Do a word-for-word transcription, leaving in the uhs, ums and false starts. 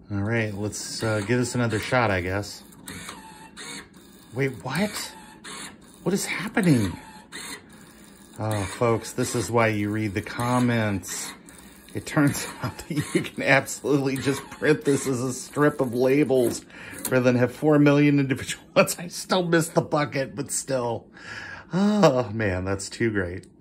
All right, let's uh, give this another shot, I guess. Wait, what? What is happening? Oh, folks, this is why you read the comments. It turns out that you can absolutely just print this as a strip of labels rather than have four million individual ones. I still missed the bucket, but still. Oh, man, that's too great.